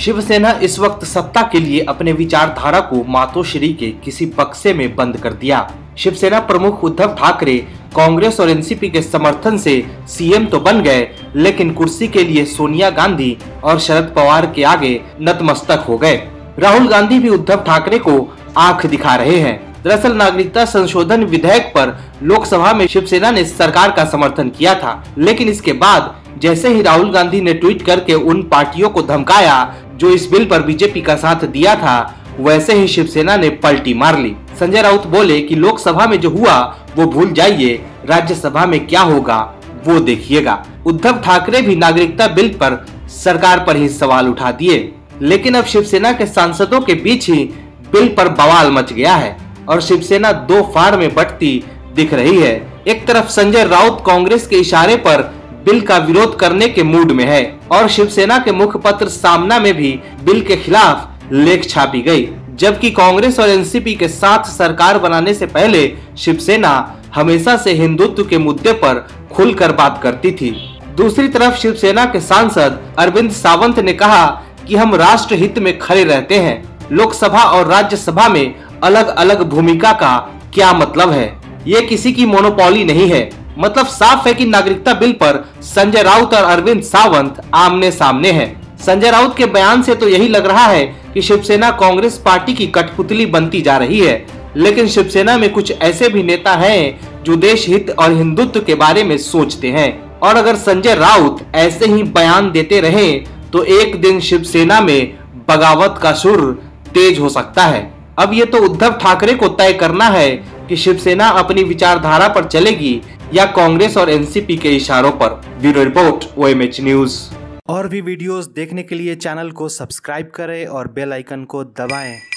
शिवसेना इस वक्त सत्ता के लिए अपने विचारधारा को मातोश्री के किसी बक्से में बंद कर दिया। शिवसेना प्रमुख उद्धव ठाकरे कांग्रेस और एनसीपी के समर्थन से सीएम तो बन गए, लेकिन कुर्सी के लिए सोनिया गांधी और शरद पवार के आगे नतमस्तक हो गए। राहुल गांधी भी उद्धव ठाकरे को आंख दिखा रहे हैं। दरअसल नागरिकता संशोधन विधेयक पर लोकसभा में शिवसेना ने सरकार का समर्थन किया था, लेकिन इसके बाद जैसे ही राहुल गांधी ने ट्वीट करके उन पार्टियों को धमकाया जो इस बिल पर बीजेपी का साथ दिया था, वैसे ही शिवसेना ने पलटी मार ली। संजय राउत बोले कि लोकसभा में जो हुआ वो भूल जाइए, राज्यसभा में क्या होगा वो देखिएगा। उद्धव ठाकरे भी नागरिकता बिल पर सरकार पर ही सवाल उठा दिए, लेकिन अब शिवसेना के सांसदों के बीच ही बिल पर बवाल मच गया है और शिवसेना दो फाड़ में बंटती दिख रही है। एक तरफ संजय राउत कांग्रेस के इशारे पर बिल का विरोध करने के मूड में है और शिवसेना के मुखपत्र सामना में भी बिल के खिलाफ लेख छापी गई, जबकि कांग्रेस और एनसीपी के साथ सरकार बनाने से पहले शिवसेना हमेशा से हिंदुत्व के मुद्दे पर खुलकर बात करती थी। दूसरी तरफ शिवसेना के सांसद अरविंद सावंत ने कहा कि हम राष्ट्र हित में खड़े रहते हैं। लोकसभा और राज्यसभा में अलग अलग भूमिका का क्या मतलब है? ये किसी की मोनोपोली नहीं है। मतलब साफ है कि नागरिकता बिल पर संजय राउत और अरविंद सावंत आमने सामने हैं। संजय राउत के बयान से तो यही लग रहा है कि शिवसेना कांग्रेस पार्टी की कठपुतली बनती जा रही है, लेकिन शिवसेना में कुछ ऐसे भी नेता हैं जो देश हित और हिंदुत्व के बारे में सोचते हैं, और अगर संजय राउत ऐसे ही बयान देते रहे तो एक दिन शिवसेना में बगावत का सुर तेज हो सकता है। अब ये तो उद्धव ठाकरे को तय करना है कि शिवसेना अपनी विचारधारा पर चलेगी या कांग्रेस और एनसीपी के इशारों पर। Bureau report OMH news. और भी वीडियोस देखने के लिए चैनल को सब्सक्राइब करें और बेल आइकन को दबाएं।